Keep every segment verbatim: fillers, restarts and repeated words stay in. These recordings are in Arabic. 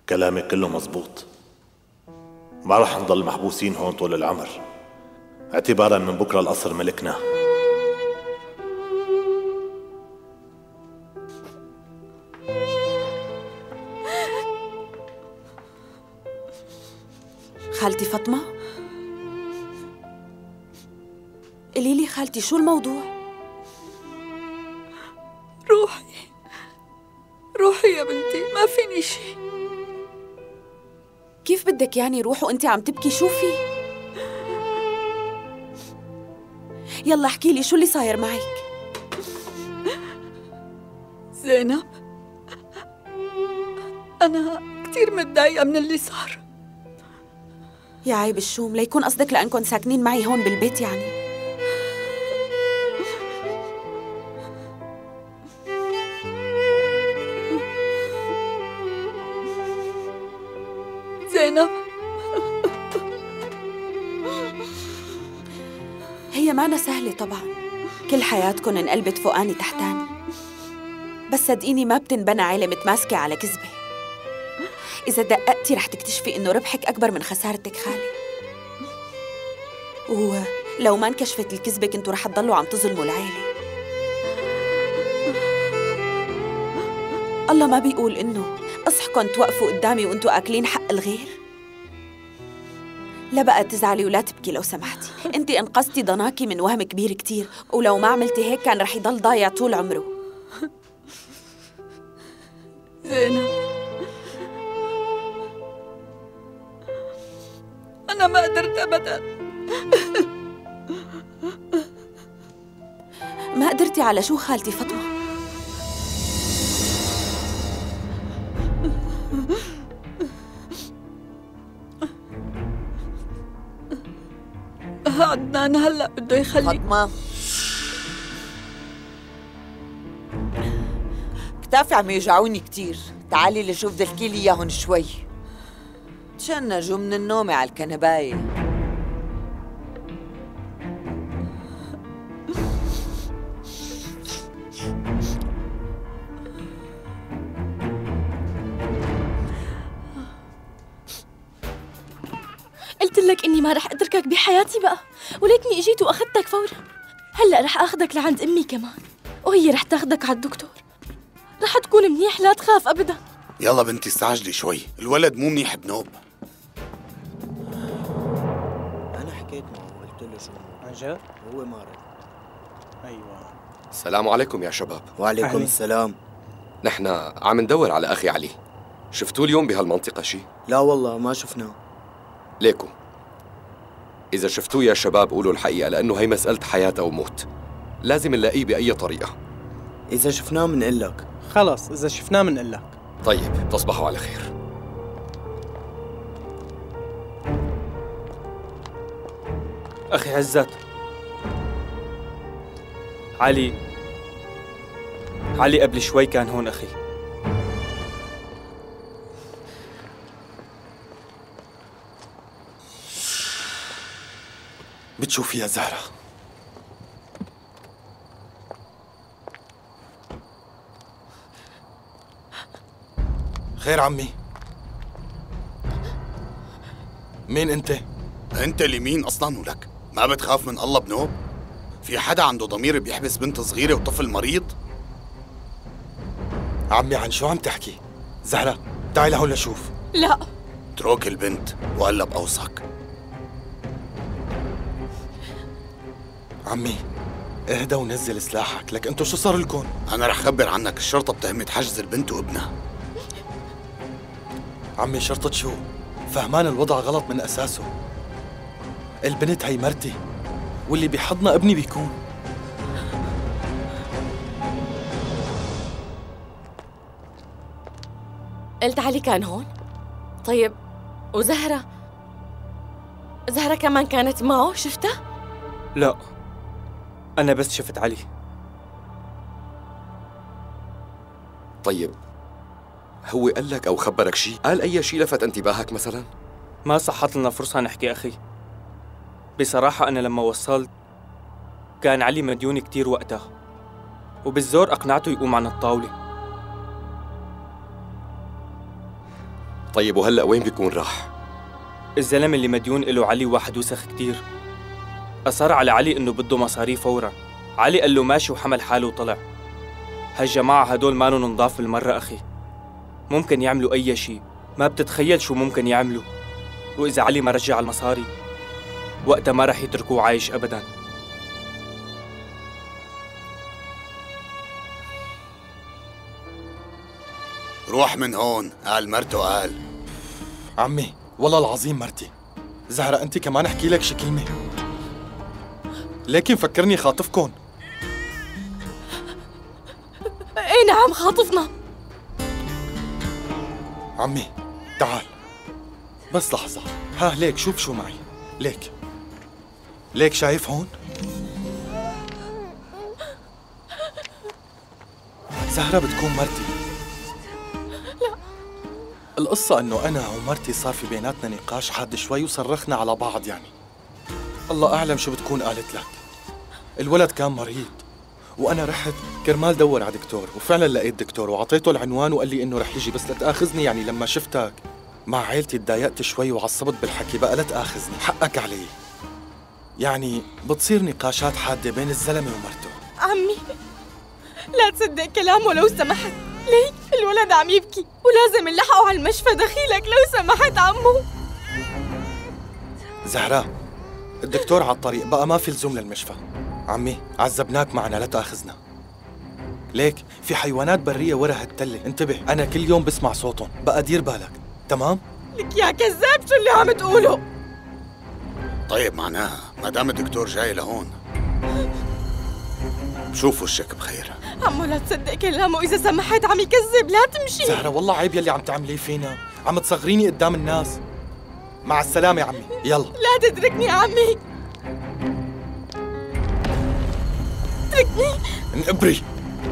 كلامك كله مزبوط. ما رح نضل محبوسين هون طول العمر، اعتبارا من بكره القصر ملكنا. خالتي فاطمة، قولي لي خالتي شو الموضوع؟ روحي روحي يا بنتي، ما فيني شي. كيف بدك يعني روح وانت عم تبكي؟ شو في؟ يلا احكي لي شو اللي صاير معك. زينب، أنا كثير متضايقة من اللي صار. يا عيب الشوم، ليكون قصدك لأنكم ساكنين معي هون بالبيت يعني. زينب، هي معنا سهلة طبعا، كل حياتكم انقلبت فوقاني تحتاني، بس صدقيني ما بتنبنى عيلة متماسكة على كذبة. إذا دققتي رح تكتشفي إنه ربحك أكبر من خسارتك خالي، ولو ما انكشفت الكذبة كنتوا رح تضلوا عم تظلموا العيلة. الله ما بيقول إنه أصحكن توقفوا قدامي وإنتوا آكلين حق الغير؟ لا بقى تزعلي ولا تبكي لو سمحتي، أنت انقذتي ضناكي من وهم كبير كتير، ولو ما عملتي هيك كان رح يضل ضايع طول عمره. زينب، أنا ما قدرت أبداً. ما قدرتي على شو خالتي فاطمة؟ عدنان هلأ بده يخلي فاطمة، كتافي عم يوجعوني كتير، تعالي لشوف بدي احكي لي اياهم شوي. تشنجوا من النوم على الكنباية. قلت لك اني ما رح اتركك بحياتي بقى، ولكني اجيت واخذتك فورا. هلا رح اخذك لعند امي كمان، وهي رح تاخذك على الدكتور. رح تكون منيح، لا تخاف ابدا. يلا بنتي استعجلي شوي، الولد مو منيح بنوب. انا حكيت معه قلت له شو عن جد؟ هو ما رد. ايوه. السلام عليكم يا شباب. وعليكم أهلي. السلام. نحن عم ندور على اخي علي. شفتوه اليوم بهالمنطقة شي؟ لا والله ما شفناه. ليكو إذا شفتوه يا شباب قولوا الحقيقة، لأنه هي مسألة حياة أو موت، لازم نلاقيه بأي طريقة. إذا شفناه منقول لك. خلص إذا شفناه منقول لك. طيب تصبحوا على خير. أخي عزت، علي علي قبل شوي كان هون أخي. بتشوفي يا زهرة، خير عمي؟ مين انت؟ انت اللي مين اصلا ولك؟ ما بتخاف من الله بنوب؟ في حدا عنده ضمير بيحبس بنت صغيرة وطفل مريض؟ عمي عن شو عم تحكي؟ زهرة تعي لهون لشوف. لا اترك البنت وهلا بأوصك. عمي اهدى ونزل سلاحك، لك انتو شو صار لكم؟ انا رح خبر عنك، الشرطة بتهمت حجز البنت وابنها. عمي شرطة شو؟ فهمان الوضع غلط من اساسه. البنت هي مرتي، واللي بحضنا ابني بيكون. قلت علي كان هون؟ طيب وزهرة؟ زهرة كمان كانت معه، شفتها؟ لا أنا بس شفت علي. طيب هو قال لك أو خبرك شيء؟ قال أي شيء لفت انتباهك مثلا؟ ما صحت لنا فرصة نحكي أخي. بصراحة أنا لما وصلت كان علي مديون كتير وقتها، وبالزور أقنعته يقوم عن الطاولة. طيب وهلأ وين بيكون راح؟ الزلمة اللي مديون له علي واحد وسخ كتير، أصر على علي إنه بده مصاري فورا. علي قال له ماشي وحمل حاله وطلع. هالجماعة هدول مانن نضاف بالمرة أخي، ممكن يعملوا أي شيء، ما بتتخيل شو ممكن يعملوا. وإذا علي ما رجع المصاري وقتها ما رح يتركوه عايش أبداً. روح من هون، قال مرته قال. عمي والله العظيم مرتي. زهرة أنت كمان أحكي لك شي كلمة؟ لكن فكرني خاطفكن. ايه نعم خاطفنا. عمي تعال بس لحظة. ها ليك شوف شو معي. ليك ليك شايف هون؟ زهرة بتكون مرتي. لا القصة انه انا ومرتي صار في بيناتنا نقاش حاد شوي وصرخنا على بعض يعني. الله اعلم شو بتكون قالت لك. الولد كان مريض وانا رحت كرمال دور على دكتور، وفعلا لقيت دكتور وعطيته العنوان وقال لي انه رح يجي. بس لا تاخذني يعني لما شفتك مع عيلتي تضايقت شوي وعصبت بالحكي. بقى لا تاخذني، حقك علي. يعني بتصير نقاشات حادة بين الزلمة ومرته. عمي لا تصدق كلامه لو سمحت. ليك الولد عم يبكي ولازم نلحقه على المشفى. دخيلك لو سمحت عمو. زهراء الدكتور على الطريق، بقى ما في لزوم للمشفى. عمي عذبناك معنا لا تاخذنا. ليك في حيوانات برية ورا هالتلة، انتبه. أنا كل يوم بسمع صوتهم، بقى دير بالك. تمام؟ لك يا كذاب شو اللي عم تقوله؟ طيب معناها ما دام الدكتور جاي لهون بشوف وشك بخير. عمو لا تصدق كلامه، إذا سمحت عم يكذب. لا تمشي. زهرة والله عيب يلي عم تعمليه فينا، عم تصغريني قدام الناس. مع السلامة يا عمي، يلا. لا تتركني يا عمي، اتركني. انقبري.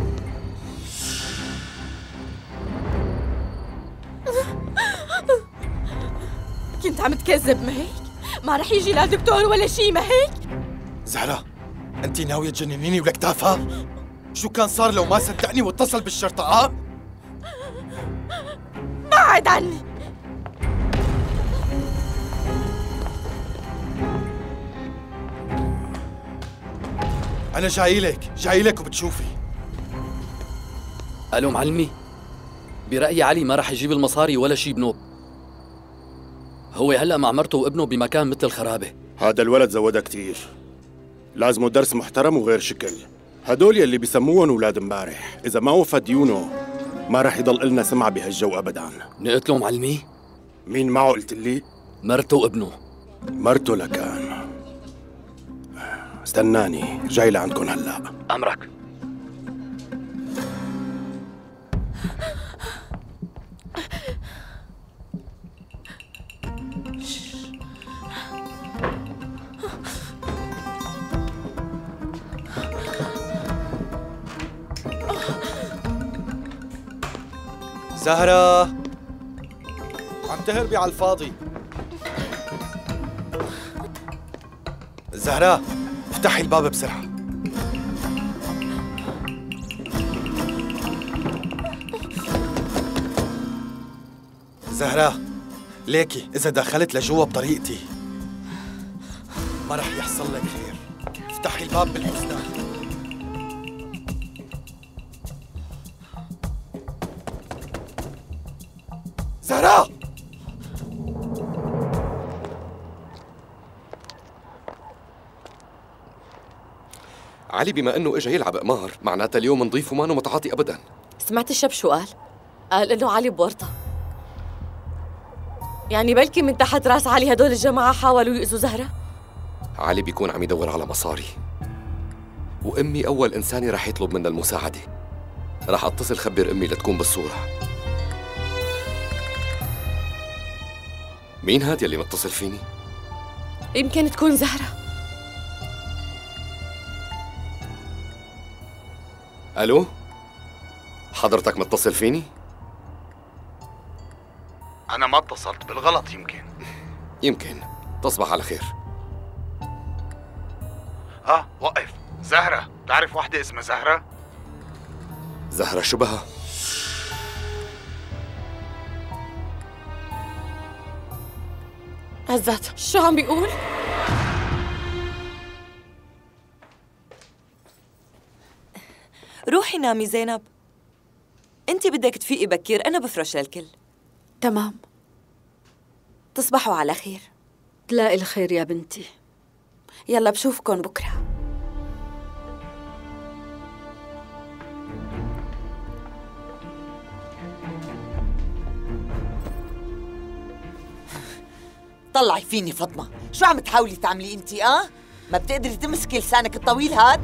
كنت عم تكذب ما هيك؟ ما رح يجي لا دكتور ولا شي ما هيك؟ زهرة انتي ناوية تجننيني ولك تافهة؟ شو كان صار لو ما صدقني واتصل بالشرطة؟ اه؟ بعد عني. أنا جاي لك، جاي لك وبتشوفي. ألو معلمي، برأيي علي ما رح يجيب المصاري ولا شي بنوب. هو هلأ مع مرته وابنه بمكان مثل خرابة. هذا الولد زودها كتير، لازمه درس محترم وغير شكل. هدول يلي بيسموهم ولاد امبارح، إذا ما وفى ديونه ما رح يضل إلنا سمعة بهالجو أبداً. نقتله معلمي؟ مين معه قلت لي؟ مرته وابنه. مرته لكان. استناني جاي لعندكم هلأ. أمرك. زهرة عم تهربي على الفاضي. زهرة افتحي الباب بسرعة. زهرة ليكي إذا دخلت لجوا بطريقتي ما رح يحصل لك خير. افتحي الباب بالحسنى. زهرة علي بما انه اجى يلعب قمار معناتها اليوم نضيف وما متعاطي ابدا. سمعت الشاب شو قال؟ قال انه علي بورطة. يعني بلكي من تحت راس علي هدول الجماعة حاولوا يؤذوا زهرة؟ علي بيكون عم يدور على مصاري، وامي اول انسانه رح يطلب منا المساعده. رح اتصل خبر امي لتكون بالصوره. مين هاد يلي متصل فيني؟ يمكن تكون زهرة. الو، حضرتك متصل فيني؟ أنا ما اتصلت، بالغلط يمكن. يمكن. تصبح على خير. ها وقف. زهرة، بتعرف وحدة اسمها زهرة؟ زهرة شبهها؟ عزت شو عم بيقول؟ روحي نامي زينب، انت بدك تفيقي بكير، انا بفرش للكل. تمام، تصبحوا على خير. تلاقي الخير يا بنتي. يلا بشوفكن بكره. طلعي فيني فاطمة، شو عم تحاولي تعملي انتي؟ اه ما بتقدري تمسكي لسانك الطويل هاد؟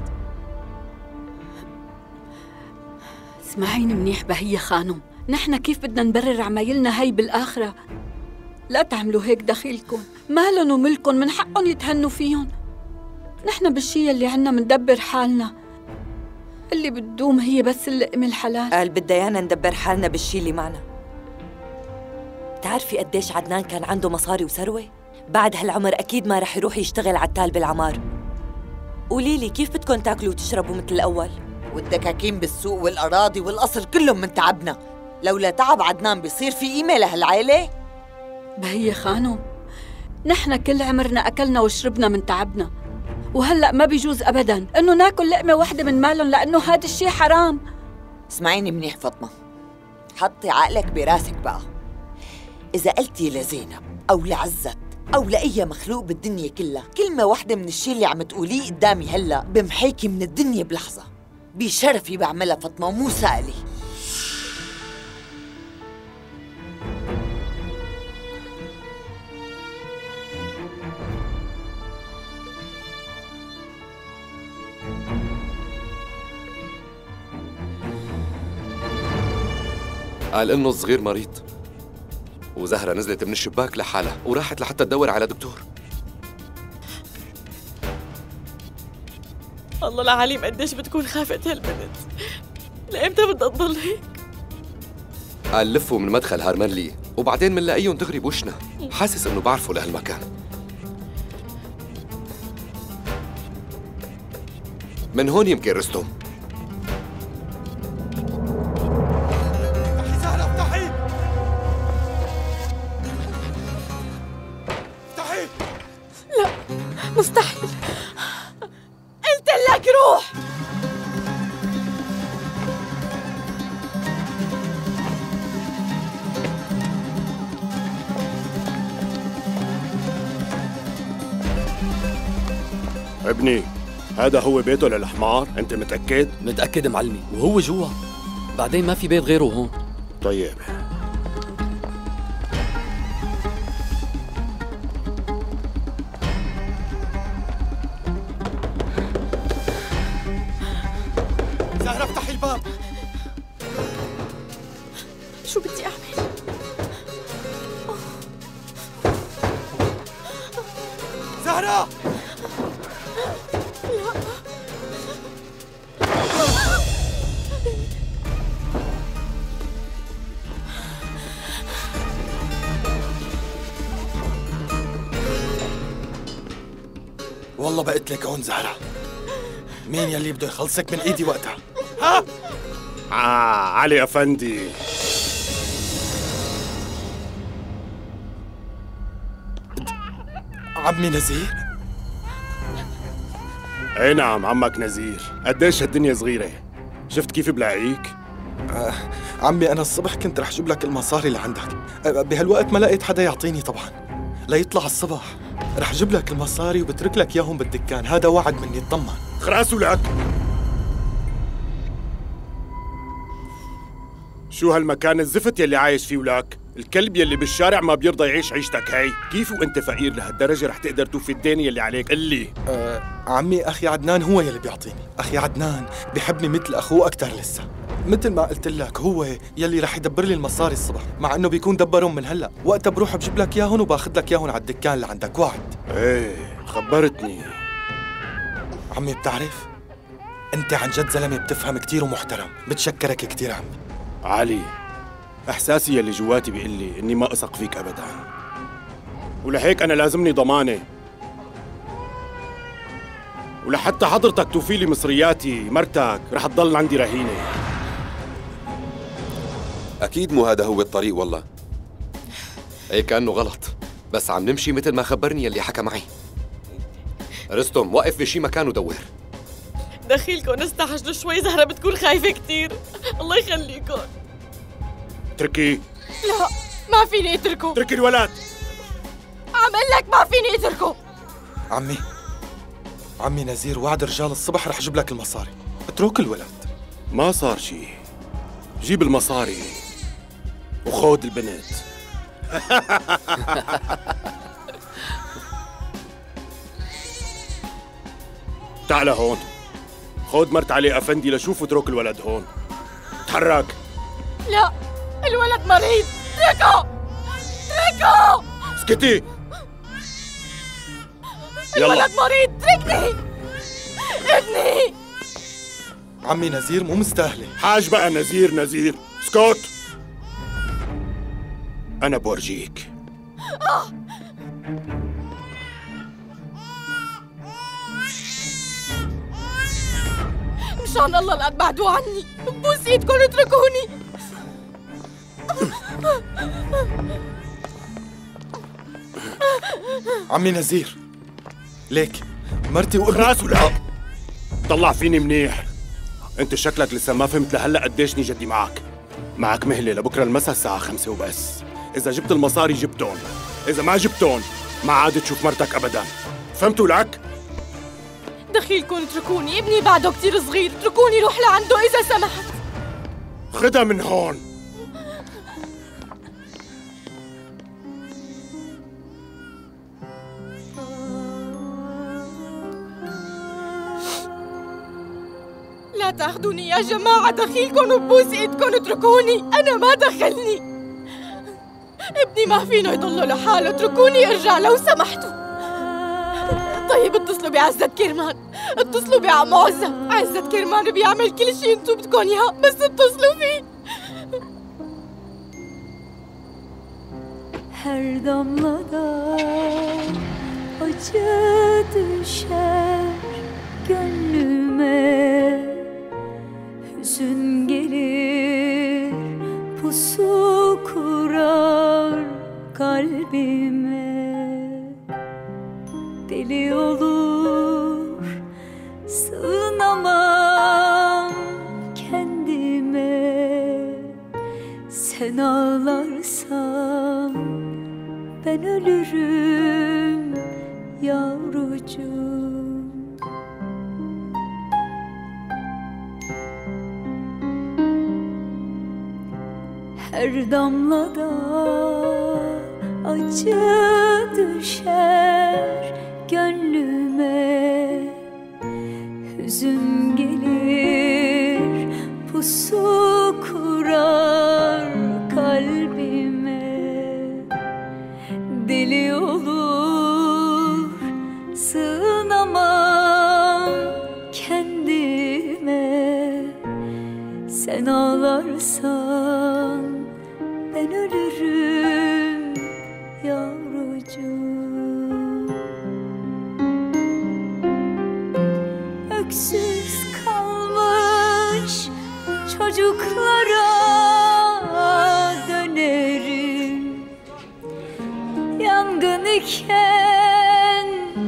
اسمعيني منيح بهية خانم، نحن كيف بدنا نبرر عمايلنا هي بالآخرة؟ لا تعملوا هيك دخيلكم، مالن وملكن من حقهم يتهنوا فيهم. نحن بالشي اللي عنا مندبر حالنا، اللي بتدوم هي بس اللقمة الحلال. قال بديانا ندبر حالنا بالشي اللي معنا. بتعرفي قديش عدنان كان عنده مصاري وثروة؟ بعد هالعمر أكيد ما رح يروح يشتغل عتال بالعمار. قوليلي كيف بدكم تاكلوا وتشربوا مثل الأول؟ والدكاكين بالسوق والأراضي والقصر كلهم من تعبنا، لولا تعب عدنان بيصير في قيمة لهالعيلة؟ بهية خانم، نحن كل عمرنا أكلنا وشربنا من تعبنا، وهلأ ما بيجوز أبداً إنه ناكل لقمة واحدة من مالهم، لأنه هذا الشيء حرام. اسمعيني منيح فاطمة، حطي عقلك براسك بقى. إذا قلتي لزينب أو لعزت أو لأي مخلوق بالدنيا كلها كلمة واحدة من الشيء اللي عم تقوليه قدامي هلأ، بمحيكي من الدنيا بلحظة. بشرفي بعملها فاطمة ومو سألي. قال إنه الصغير مريض، وزهرة نزلت من الشباك لحالها وراحت لحتى تدور على دكتور. الله العليم قديش بتكون خافت هالبنت، لإمتى بدها تضل هيك؟ قال لفوا من مدخل هارمنلي وبعدين منلاقيهم دغري بوشنا، حاسس إنه بعرفوا لهالمكان. من هون يمكن رستم. مستحيل، قلت لك روح. ابني، هذا هو بيته للحمار؟ انت متأكد؟ متأكد معلمي، وهو جوا، بعدين ما في بيت غيره هون. طيب زهرة افتحي الباب. شو بدي أعمل؟ زهرة! والله بقيت لك هون زهرة. مين يلي بده يخلصك من ايدي وقتها؟ ها؟ آه علي أفندي. عمي نزير؟ اي نعم عمك نزير. قديش هالدنيا صغيرة، شفت كيف بلاقيك؟ آه عمي أنا الصبح كنت رح جيب لك المصاري اللي عندك، آه بهالوقت ما لقيت حدا يعطيني طبعا، ليطلع الصبح رح جيب لك المصاري وبترك لك اياهم بالدكان، هذا وعد مني، اطمن. خراسوا لك. شو هالمكان الزفت يلي عايش فيه ولك؟ الكلب يلي بالشارع ما بيرضى يعيش عيشتك هاي، كيف وانت فقير لهالدرجة رح تقدر توفي الدين يلي عليك؟ قلي. أه عمي أخي عدنان هو يلي بيعطيني، أخي عدنان بيحبني مثل أخوه أكتر لسه، مثل ما قلت لك هو يلي رح يدبر لي المصاري الصبح، مع إنه بيكون دبرهم من هلا، وقتها بروح بجيب لك إياهم وباخذ لك إياهم على الدكان اللي عندك، وعد. إيه خبرتني. عمي بتعرف أنت عن جد زلمة بتفهم كتير ومحترم، بتشكرك كتير عمي. علي، إحساسي يلي جواتي بيقول لي إني ما أثق فيك أبداً، ولهيك أنا لازمني ضمانة، ولحتى حضرتك توفي لي مصرياتي مرتك رح تضل عندي رهينة. أكيد مو هذا هو الطريق والله. هي كأنه غلط. بس عم نمشي مثل ما خبرني يلي حكى معي. رستم وقف بشي مكان ودور. دخيلكم استحجلوا شوي، زهرة بتكون خايفة كتير. الله يخليكم. اتركيه. لا ما فيني اتركه. اتركي الولد. عم لك ما فيني اتركه. عمي عمي نزير وعد رجال الصبح رح جيب لك المصاري، اترك الولد. ما صار شي، جيب المصاري وخود البنت. تعال هون، خود مرت علي افندي لشوف واترك الولد هون. تحرك. لا الولد مريض، اتركه اتركه. اسكتي. الولد مريض، اتركني ابني. عمي نزير مو مستاهله. حاج بقى نزير نزير، اسكت. أنا بورجيك. آه. مشان الله لا تبعدوا عني، ببوس ايدكم اتركوني. عمي نزير ليك مرتي وابني. راس ولا طلع فيني منيح. انت شكلك لسه ما فهمت لهلا قديش جدي معك. معك مهله لبكره المساء الساعه خمسة وبس. اذا جبت المصاري جبتون، اذا ما جبتون ما عاد تشوف مرتك ابدا. فهمتوا لك؟ دخيلكم اتركوني، ابني بعده كتير صغير، اتركوني روح لعنده اذا سمحت. خدها من هون. لا تاخذوني يا جماعة، دخيلكم وبوس ايدكم اتركوني، أنا ما دخلني. ابني ما فينه يضل لحاله، اتركوني ارجع لو سمحتوا. طيب اتصلوا بعزة كرمان، اتصلوا بعم عزة، عزة كرمان بيعمل كل شيء انتو بدكم اياه، بس اتصلوا فيه. Her damlada acı düşer gönlüme, hüzün gelir pusu kurar kalbime, deli olur sığınamam kendime, sen ağlarsan ben ölürüm yavrucuğum. Her damlada acı düşer gönlüme, hüzün gelir pusu kurar kalbime, deli olur sığınamam kendime, sen ağlarsan ben ölürüm yavrucuğum. Öksüz kalmış çocuklara dönerim, yangın iken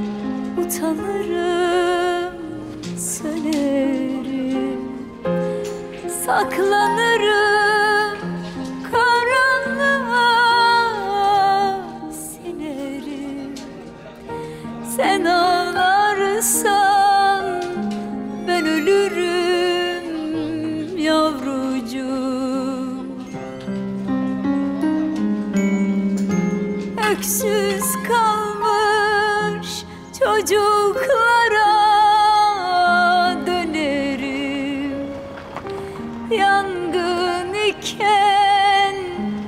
utanırım, sönerim, saklanırım karanlığa, sinerim, sen ağlarsan ben ölürüm yavrucuğum. Öksüz kalmış çocuklara dönerim, yangın iken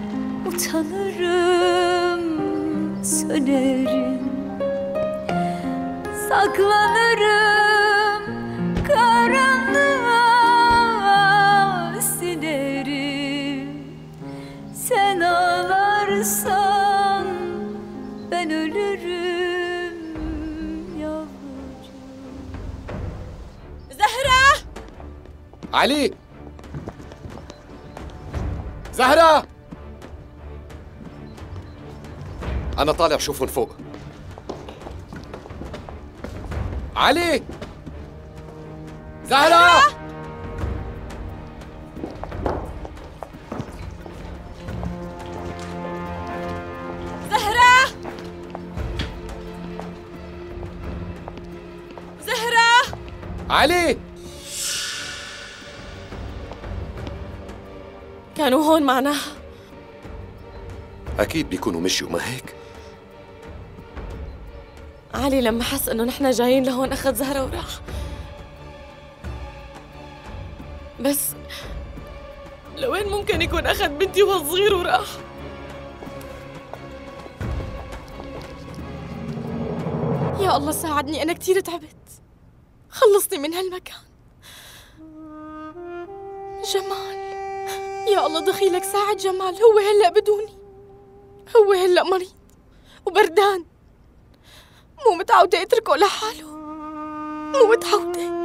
utanırım, sönerim, saklanırım karanlığa, sinerim, sen ağlarsan ben ölürüm yavrucuğum. Zehra! علي زهرة أنا طالع شوفهم فوق. علي! زهرة! زهرة! زهرة! علي! كانوا هون معناها. أكيد بيكونوا مشيوا، ما هيك؟ علي لما حس إنه نحن جايين لهون أخذ زهرة وراح. بس لوين ممكن يكون أخذ بنتي وهو صغير وراح؟ يا الله ساعدني، أنا كتير تعبت. خلصني من هالمكان. جمال، يا الله دخيلك ساعد جمال، هو هلأ بدوني. هو هلأ مريض وبردان، مو متعودة اتركه لحاله، مو متعودة.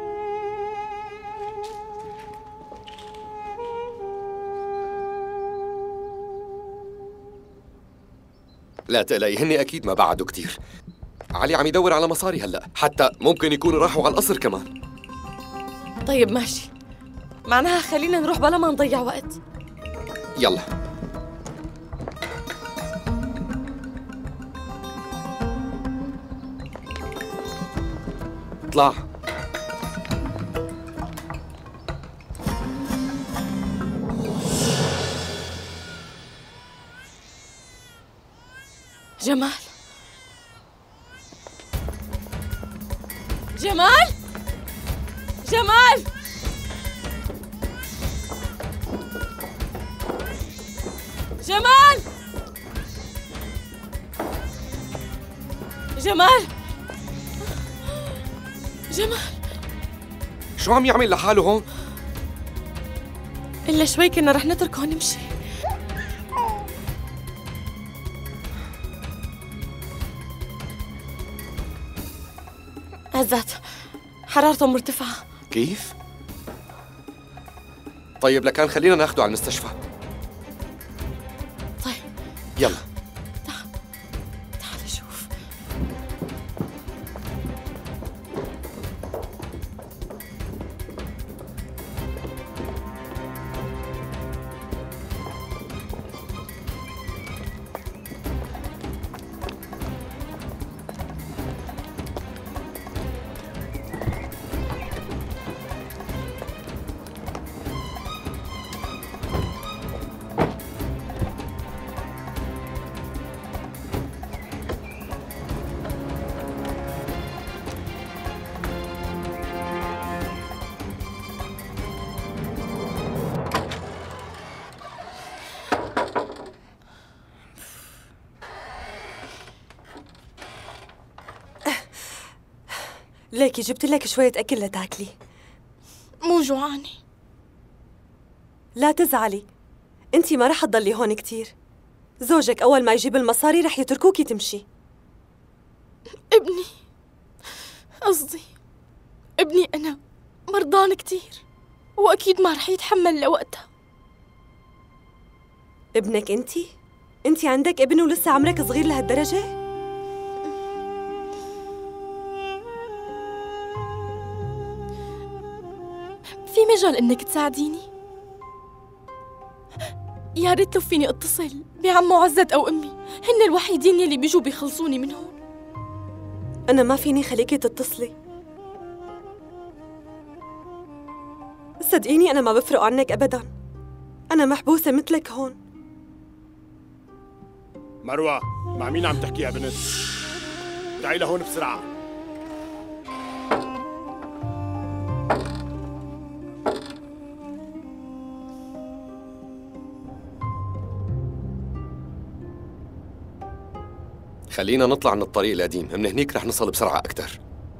لا تقلقي، هني أكيد ما بعدوا كتير. علي عم يدور على مصاري هلأ، حتى ممكن يكونوا راحوا على القصر كمان. طيب ماشي، معناها خلينا نروح بلا ما نضيع وقت. يلا. اطلع. جمال، جمال، جمال، جمال، جمال، جمال. شو عم يعمل لحاله هون؟ إلا شوي كنا رح نتركه ونمشي. عزت، حرارته مرتفعة. كيف؟ طيب لكان خلينا ناخده على المستشفى. طيب يلا. تعال تعال شوف. ليكي جبت لك شوية أكل لتاكلي. مو جوعانة. لا تزعلي، انتي ما رح تضلي هون كتير. زوجك أول ما يجيب المصاري رح يتركوكي تمشي. ابني، قصدي ابني أنا مرضان كتير، وأكيد ما رح يتحمل لوقتها. ابنك انتي؟ انتي عندك ابن ولسه عمرك صغير لهالدرجة؟ في مجال إنك تساعديني؟ يا ريت لو فيني اتصل بعمو عزت أو أمي، هن الوحيدين يلي بيجوا بيخلصوني من هون. أنا ما فيني خليكي تتصلي. صدقيني أنا ما بفرق عنك أبداً. أنا محبوسة مثلك هون. مروة، مع مين عم تحكي يا بنت؟ تعي لهون بسرعة. خلينا نطلع من الطريق القديم، من هنيك رح نصل بسرعة أكتر.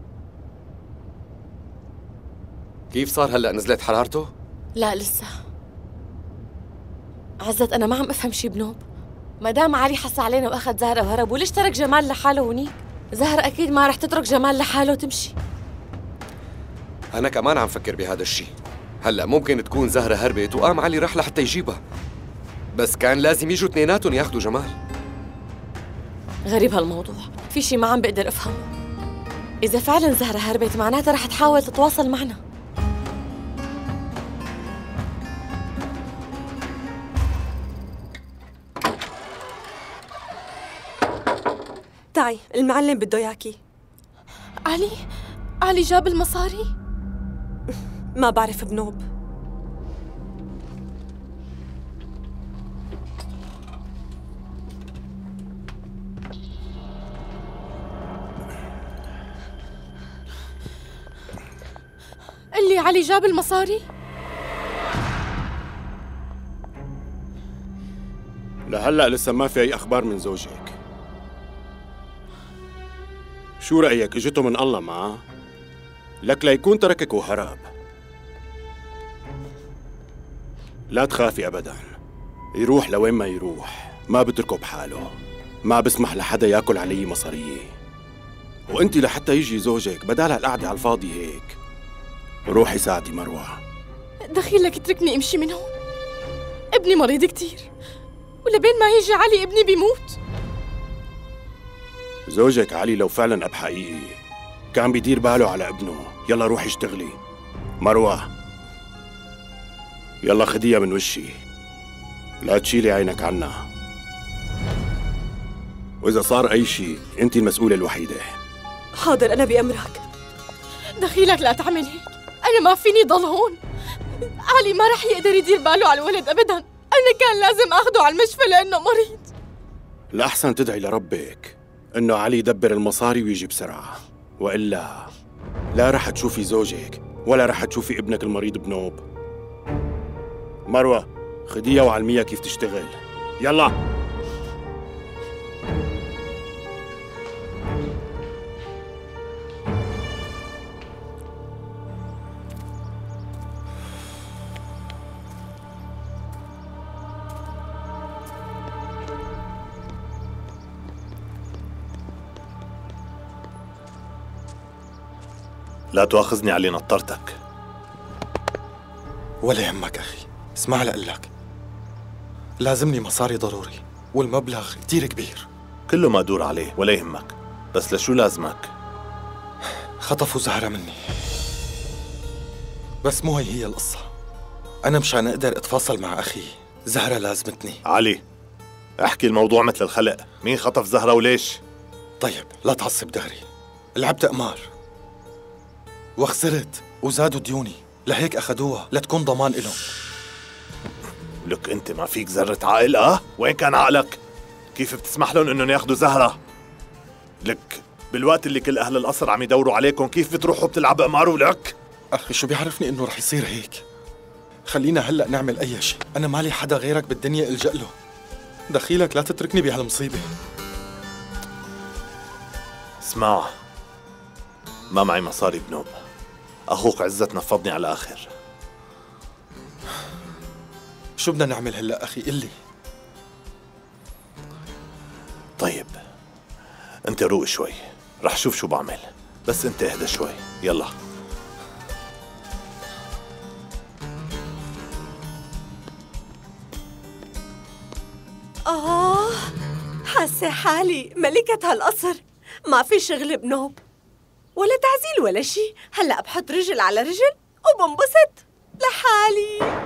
كيف صار هلأ؟ نزلت حرارته؟ لا لسه. عزت أنا ما عم أفهم شي بنوب. ما دام علي حس علينا وأخذ زهرة وهرب، وليش ترك جمال لحاله هونيك؟ زهرة أكيد ما رح تترك جمال لحاله وتمشي. أنا كمان عم فكر بهذا الشيء. هلأ ممكن تكون زهرة هربت وقام علي رح لحتى يجيبها، بس كان لازم يجوا اثنيناتهم ياخذوا جمال. غريب هالموضوع، في شي ما عم بقدر افهمه. إذا فعلا زهرة هربت معناتها رح تحاول تتواصل معنا. تعي، المعلم بده ياكي. علي؟ علي جاب المصاري؟ ما بعرف بنوب. اللي علي جاب المصاري؟ لهلا لسه ما في اي اخبار من زوجك. شو رايك اجته من الله معه؟ لك ليكون تركك وهرب. لا تخافي ابدا، يروح لوين ما يروح ما بتركه بحاله، ما بسمح لحدا ياكل علي مصاريه. وانت لحتى يجي زوجك بدال هالقعده على الفاضي هيك، روحي ساعدي مروه. دخيلك اتركني امشي من هون، ابني مريض كتير، ولبين ما يجي علي ابني بيموت. زوجك علي لو فعلا اب حقيقي كان بيدير باله على ابنه. يلا روحي اشتغلي. مروه يلا خديها من وشي، لا تشيلي عينك عنها، واذا صار اي شيء انت المسؤوله الوحيده. حاضر، انا بامرك. دخيلك لا تعمل هيك، انا ما فيني ضل هون. علي ما رح يقدر يدير باله على الولد ابدا، انا كان لازم اخده على المشفى لانه مريض. الاحسن تدعي لربك انه علي يدبر المصاري ويجي بسرعه، والا لا رح تشوفي زوجك ولا رح تشوفي ابنك المريض بنوب. مروه خديها وعلميها كيف تشتغل. يلا. لا تواخذني علي نطرتك. ولا يهمك أخي، اسمع لقلك، لازمني مصاري ضروري والمبلغ كتير كبير. كله ما دور عليه ولا يهمك، بس لشو لازمك؟ خطفوا زهرة مني، بس مو هي هي القصة. أنا مشان أقدر أتفاصل مع أخي زهرة لازمتني. علي احكي الموضوع مثل الخلق، مين خطف زهرة وليش؟ طيب لا تعصب دهري، لعبت أقمار وخسرت وزادوا ديوني، لهيك أخدوها لتكون ضمان إلهم. لك أنت ما فيك ذرة عقل؟ أه؟ وين كان عقلك؟ كيف بتسمح لهم إنهم ياخدوا زهرة؟ لك بالوقت اللي كل أهل القصر عم يدوروا عليكم كيف بتروحوا بتلعب قمار ولك؟ أخي شو بيعرفني إنه رح يصير هيك؟ خلينا هلأ نعمل أي شيء، أنا مالي حدا غيرك بالدنيا ألجأ له. دخيلك لا تتركني بهالمصيبة. اسمع، ما معي مصاري بنوب، أخوك عزت نفضني على الآخر. شو بدنا نعمل هلأ أخي؟ قلي. طيب أنت روق شوي، رح شوف شو بعمل، بس أنت اهدى شوي. يلا. آه، حاسة حالي ملكة هالقصر، ما في شغل بنوب ولا تعزيل ولا شي. هلأ بحط رجل على رجل وبنبسط لحالي.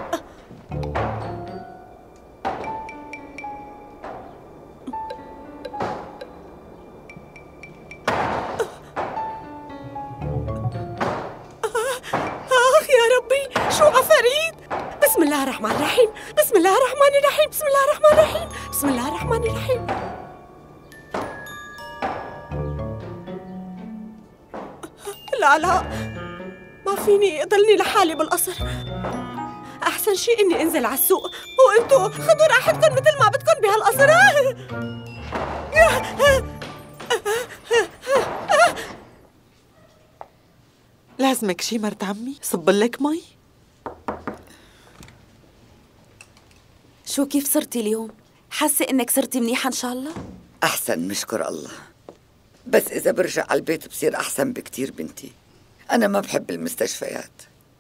آخ يا ربي، شو عفاريت! بسم الله الرحمن الرحيم، بسم الله الرحمن الرحيم، بسم الله الرحمن الرحيم، بسم الله الرحمن الرحيم. لا لا، ما فيني أضلني لحالي بالقصر. أحسن شيء إني أنزل على السوق، وأنتوا خذوا راحتكم مثل ما بدكم بهالقصر. لازمك شي مرت عمي؟ صبلك مي؟ شو كيف صرتي اليوم؟ حاسة إنك صرتي منيحة إن شاء الله؟ أحسن نشكر الله، بس إذا برجع على البيت بصير أحسن بكتير بنتي. أنا ما بحب المستشفيات.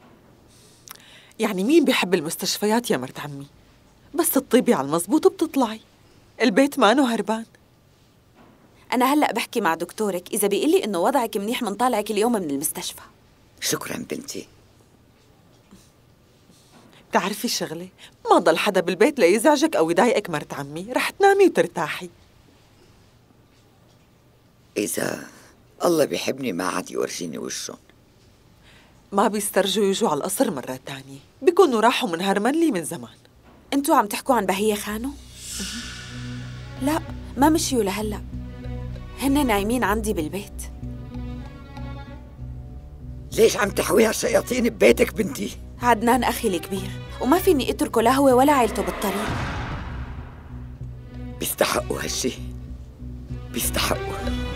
يعني مين بيحب المستشفيات يا مرت عمي؟ بس تطيبي على المزبوط بتطلعي، البيت مانو هربان. أنا هلأ بحكي مع دكتورك، إذا بيقول لي إنه وضعك منيح منطلعك اليوم من المستشفى. شكرا بنتي. بتعرفي الشغلة، ما ضل حدا بالبيت ليزعجك أو يضايقك مرت عمي، رح تنامي وترتاحي. إذا الله بيحبني ما عاد يورجيني وشهم. ما بيسترجوا يجوا على القصر مرة تانية، بيكونوا راحوا من هرمنلي من زمان. انتوا عم تحكوا عن بهية خانو؟ لا، ما مشيوا لهلأ، هن نايمين عندي بالبيت. ليش عم تحويها الشياطين ببيتك بنتي؟ عدنان أخي الكبير، وما فيني أتركه لا هو ولا عيلته بالطريق. بيستحقوا هالشي، بيستحقوا.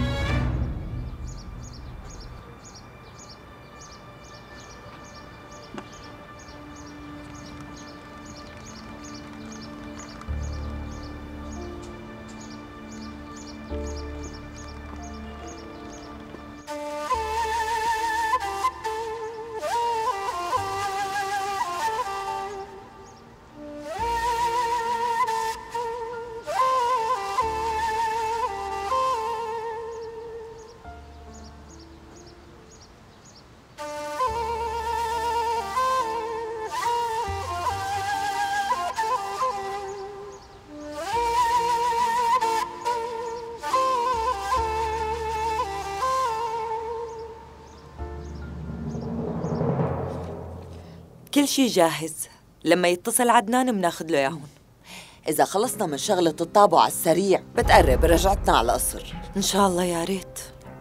كل شي جاهز، لما يتصل عدنان مناخد له اياهم. إذا خلصنا من شغلة الطابو على السريع بتقرب رجعتنا على القصر. إن شاء الله، يا ريت.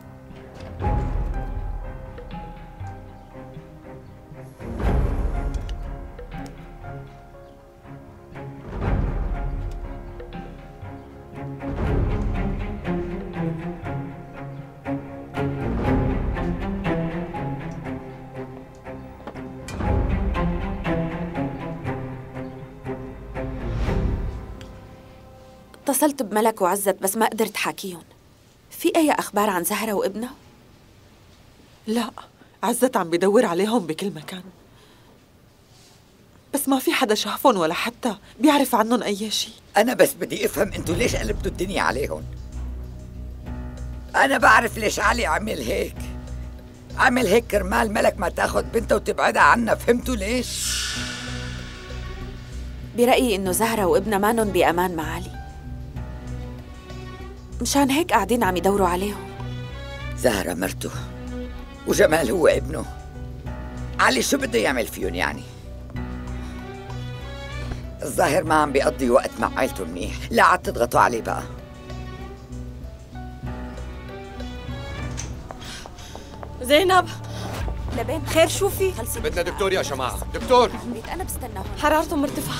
اتصلت بملك وعزت بس ما قدرت حاكيهم. في أي أخبار عن زهرة وابنها؟ لا، عزت عم بدور عليهم بكل مكان، بس ما في حدا شافهم ولا حتى بيعرف عنهم أي شيء. أنا بس بدي أفهم أنتوا ليش قلبتوا الدنيا عليهم؟ أنا بعرف ليش علي عمل هيك. عمل هيك كرمال ملك ما تاخد بنته وتبعدها عنا، فهمتوا ليش؟ برأيي إنه زهرة وابنها مانن بأمان مع علي، مشان هيك قاعدين عم يدوروا عليهم. زهرة مرته وجمال هو ابنه، علي شو بده يعمل فيهم يعني؟ الظاهر ما عم بيقضي وقت مع عائلته منيح، لا عاد تضغطوا عليه بقى. زينب، لبين خير شو في؟ بدنا دكتور يا جماعة، دكتور. أنا بستناهم، حرارته مرتفعة.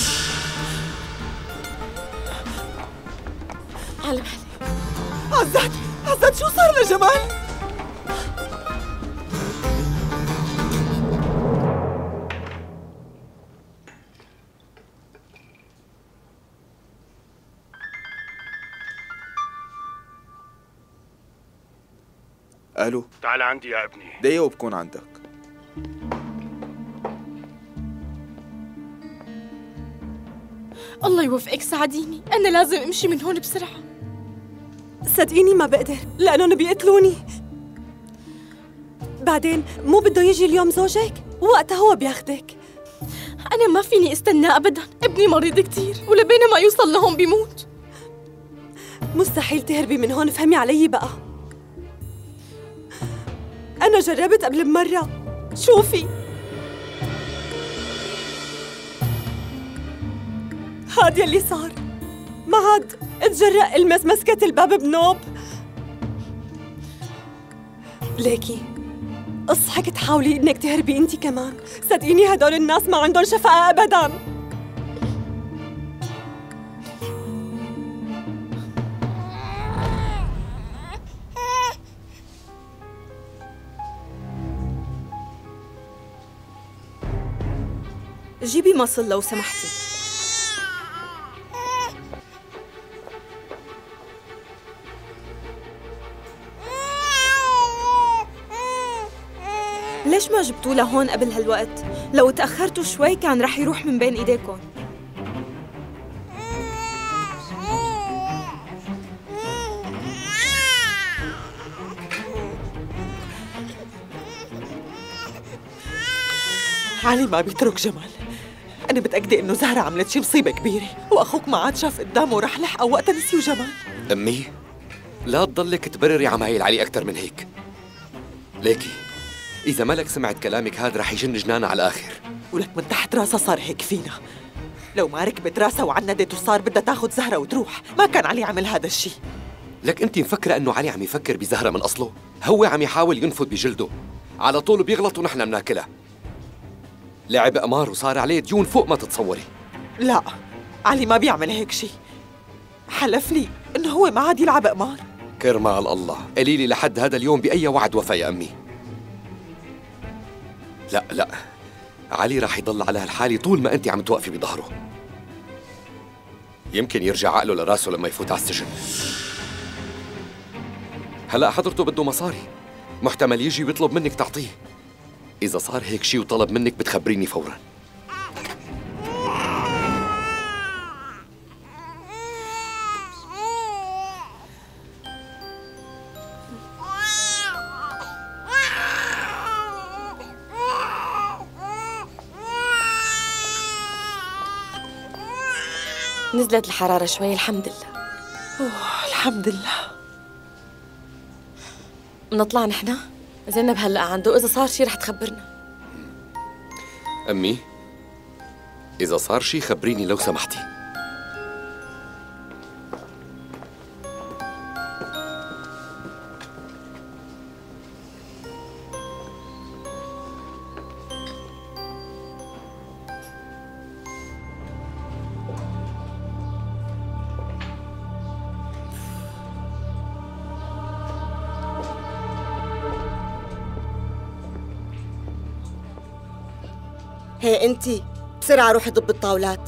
على مهلي. عزت، عزت شو صار لجمال؟ الو، تعال عندي يا ابني. دقيقة وبكون عندك. الله يوفقك ساعديني، أنا لازم أمشي من هون بسرعة. صدقيني ما بقدر، لأنهم بيقتلوني. بعدين مو بده يجي اليوم زوجك؟ وقتها هو بياخدك. أنا ما فيني استنى أبداً، ابني مريض كتير ولبين ما يوصل لهون بيموت. مستحيل تهربي من هون، فهمي علي بقى. أنا جربت قبل بمرة، شوفي هاد يلي صار. ما عاد اتجرأ المس مسكة الباب بنوب. ليكي اصحك تحاولي انك تهربي انتي كمان، صدقيني هدول الناس ما عندهم شفقة ابدا. جيبي مصل لو سمحتي. ليش ما جبتوه لهون قبل هالوقت؟ لو تأخرتوا شوي كان رح يروح من بين ايديكم. علي ما بيترك جمال. أنا متأكدة إنه زهرة عملت شي مصيبة كبيرة، وأخوك ما عاد شاف قدامه ورح لحقه وقتها نسيوا جمال. أمي لا تضلك تبرري عمايل علي أكتر من هيك. ليكي إذا ملك سمعت كلامك هذا رح يجن جنانها على الآخر. ولك من تحت راسها صار هيك فينا. لو ما ركبت راسها وعندت وصار بدها تاخد زهرة وتروح، ما كان علي عمل هذا الشي. لك أنت مفكرة إنه علي عم يفكر بزهرة من أصله؟ هو عم يحاول ينفذ بجلده، على طول بيغلط ونحن بناكلها. لعب قمار وصار عليه ديون فوق ما تتصوري. لا، علي ما بيعمل هيك شي. حلف لي إنه هو ما عاد يلعب قمار. كرمال الله، قليلي لحد هذا اليوم بأي وعد وفى يا أمي. لا لا، علي راح يضل على هالحالة طول ما أنت عم توقفي بظهره. يمكن يرجع عقله لراسه لما يفوت على السجن. هلأ حضرته بده مصاري، محتمل يجي ويطلب منك تعطيه. إذا صار هيك شي وطلب منك بتخبريني فوراً. نزلت الحرارة شوي الحمد لله. أوه الحمد لله. منطلع نحنا؟ زينب هلأ عنده، إذا صار شي رح تخبرنا. أمي إذا صار شي خبريني لو سمحتي. هي انتي بسرعة روحي ضب الطاولات.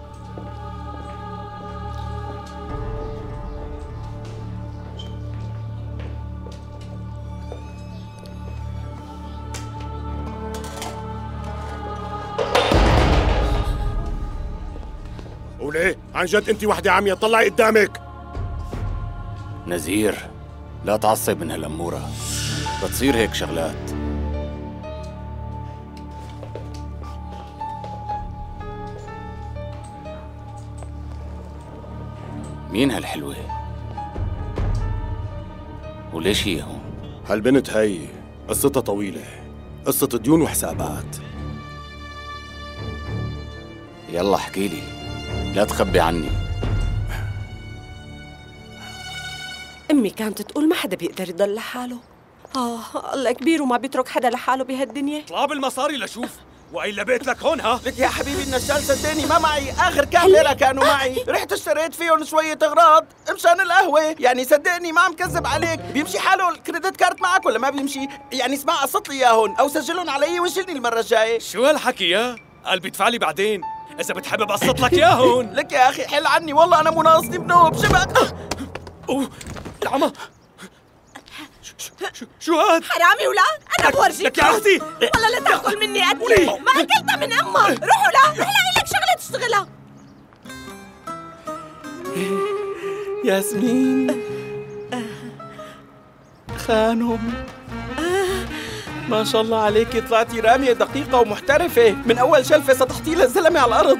وليه؟ عن جد انت وحدة عمية، طلعي قدامك. نزير لا تعصب من هالأمورة، بتصير هيك شغلات. مين هالحلوة؟ وليش هي هون؟ هالبنت هي قصتها طويلة، قصة ديون وحسابات. يلا احكي لي، لا تخبي عني. أمي كانت تقول ما حدا بيقدر يضل لحاله. آه الله كبير وما بيترك حدا لحاله بهالدنيا. اطلع بالمصاري لشوف، وإلا بيت لك هون. ها لك يا حبيبي النشال صدقني ما معي، آخر كام ليرة كانوا معي، رحت اشتريت فيهم شوية أغراض مشان القهوة، يعني صدقني ما عم كذب عليك. بيمشي حاله الكريدت كارت معك ولا ما بيمشي؟ يعني اسمع قسط لي إياهم أو سجلهم علي وشيلني المرة الجاية. شو هالحكي يا؟ قال بيدفع لي بعدين، إذا بتحب بقسط لك إياهم. لك يا أخي حل عني والله أنا مو ناقصني بنوب شبك. أوه العمى، شو شو هاد؟ حرامي ولا؟ أنا بورجيك. لك يا أختي والله لا تاكل مني قتلي، ما أكلتها من أمها. روحوا لا، رح لاقي لك شغلة تشتغلها. ياسمين خانم، ما شاء الله عليكي طلعتي رامية دقيقة ومحترفة، من أول شلفة سطحتي للزلمة على الأرض.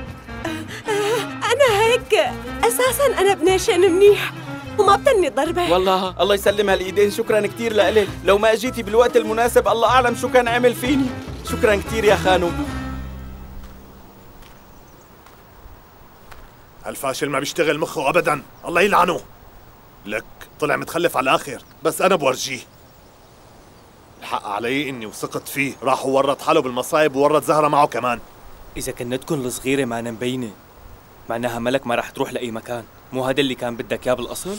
أنا هيك أساساً أنا بناشن منيح وما بتني ضربة. والله الله يسلمها الإيدين، شكراً كتير لإلك، لو ما أجيتي بالوقت المناسب الله أعلم شو كان عمل فيني. شكراً كتير يا خانم. هالفاشل ما بيشتغل مخه أبداً، الله يلعنه. لك طلع متخلف على الآخر، بس أنا بورجيه. الحق علي إني وثقت فيه، راح وورط حاله بالمصايب وورط زهرة معه كمان. إذا كنتكن الصغيرة معنا مبينة، معناها ملك ما رح تروح لأي مكان. مو هذا اللي كان بدك إياه بالأصل؟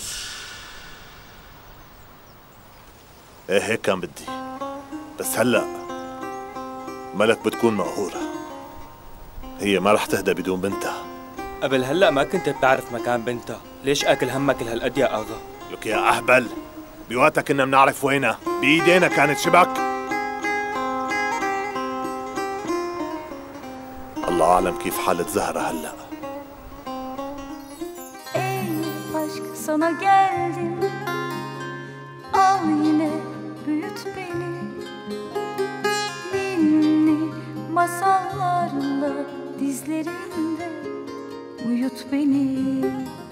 إيه هيك كان بدي، بس هلأ ملك بتكون مقهورة، هي ما رح تهدى بدون بنتها. قبل هلأ ما كنت بتعرف مكان بنتها، ليش آكل همك لهالقد يا آغا؟ لك يا أهبل، بوقتها كنا بنعرف وينها، بإيدينا كانت شبك. الله أعلم كيف حالة زهرة هلأ. Aşk sana geldim, al yine büyüt beni, ninni masallarla dizlerinde uyut beni.